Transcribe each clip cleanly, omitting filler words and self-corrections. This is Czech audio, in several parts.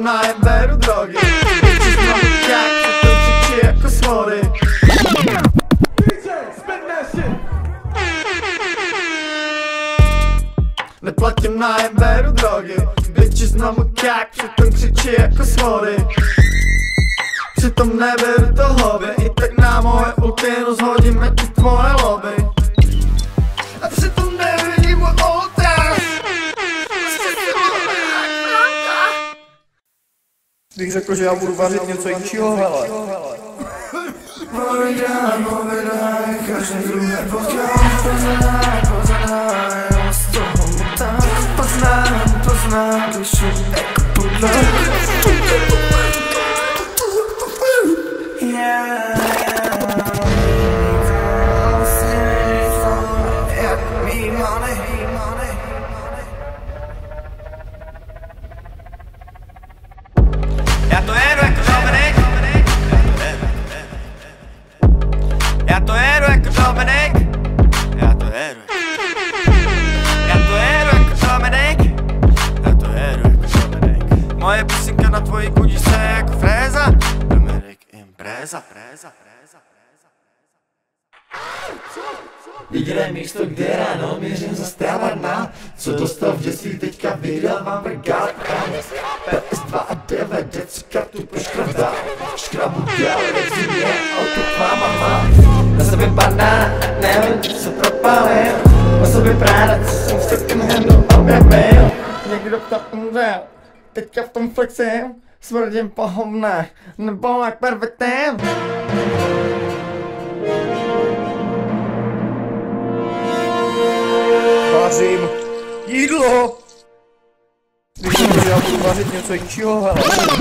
nájem, beru drogy. Bitches znovu kák, to křičí jako svory. Neplatím nájem, beru drogy. Bitches znovu kák, přitom křičí jako svory. Přitom neberu to hobby, i tak na moje ulty rozhodíme ti tvoje lobby. A přitom nevidím můj oltář. Bych řekl, že já budu vařit něco jinčího, hele. Povídaj, každý druhé potkám, poznaj, z toho mu tak poznám, když šum jako pudla. Já to jedu jako Dominik. Já to jedu jako Dominik. Já to jedu. Já to jedu jako Dominik. Já to jedu jako Dominik. Moje písenka na tvojí kudice je jako fréza. Dominik Impreza. Jediné místo, kde ráno mířím za strávarna. Co dostal v dětství, teďka vydal vám brigát. PS2 a DVD, kartu poškradá. Škrabu dělal, jak si mě, auto tvá mama. Na sobě padá, nevím, co propálil. Na sobě práda, co jsem v second handu objevil. Někdo tam umřel, teďka v tom flexím. Smrdím po hovnách, nebo jak pervertem. Vařím jídlo. Když já budu vařit něco jinčího, hele.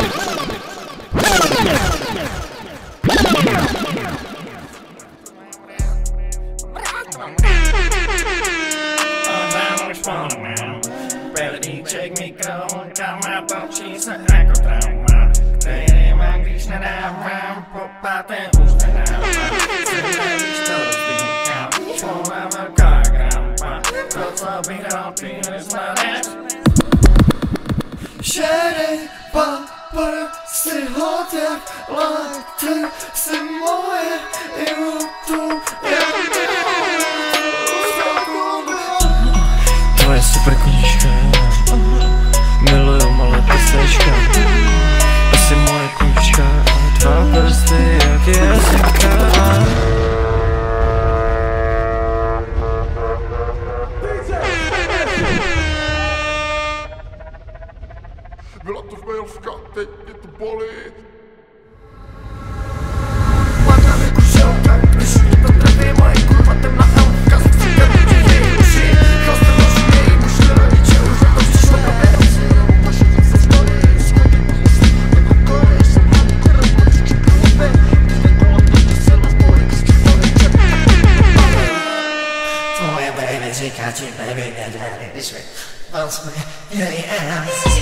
Pelíček, mikrofon, kamera, točí se jako trauma, který mám, když nedávám, po páté už nedávám. Se nevíš, to rozdýchám, šmola velká grampa, to, co bych dal, přijeli zvládat. Šery, papr, si hot jak lajty, si moje, i tu, Tvoje super knížka, miluju malé písečka. Asi moje knížka, a dva prsty jak jazyka. Byla to failska, teď mě to bolí. Mladá vykušelka, když mě to trefí, moje kurva temná elfka, si každý její uši, chlasta noží její muži, rodiče už na to přišlo na věc. Se stojí, schodí, jako kory, jsem hlavní korem, mladíčky klube, když kolem to se rozbojí, když to tvoje baby říká ti baby, nedělej, když mi vám jsme její ass.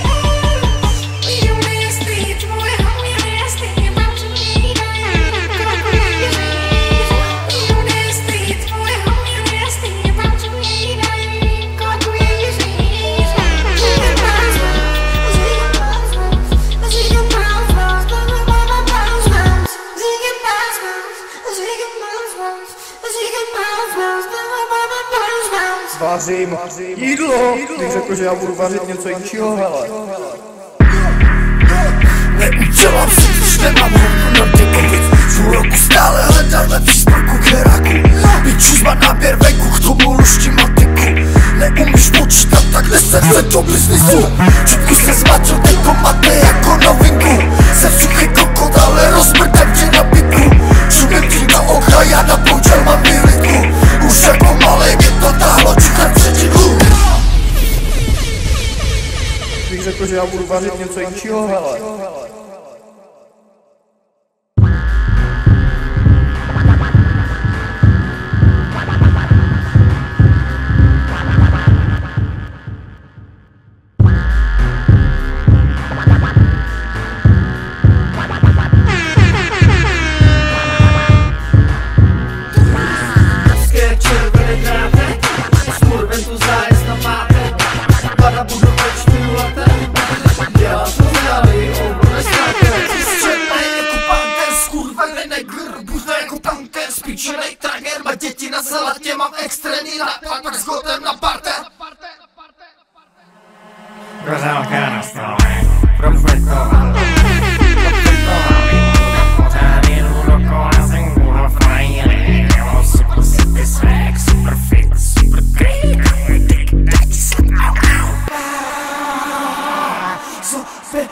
Vařím jídlo. Bych řekl, že já budu vařit něco jinčího, hele. Neudělám si, když nemám hodnu na dikovic. Půl roku stále hledal lepší sporku k heráku. Bitches má náběr venku, k tomu luští matiku. Neumíš počítat, tak nesem se do biznisu. Čutku se zmačil, teďko máte jako novinku. Jsem suchý kokot, ale rozmrdem tě na piku. Čumím ti na okna, já na poučel mám výlitku. Už jako malej mě to táhlo, čukám předidlu. Bych řekl, že já budu vařit něco jinčího, hele. Budu ve 4 letech, dělám to zdraví. Trager má děti na salatě, mám extrémní nápad, pak s gotem na parte. Gořálka na stole, profetovaný, pořád jedu dokola, jsem kurva frajer. Super city swag, super fit, super great, dick, tak ti slip, au, au. Super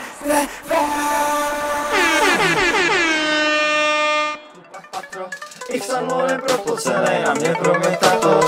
Ich san mluvím propocenej, na mě prometator.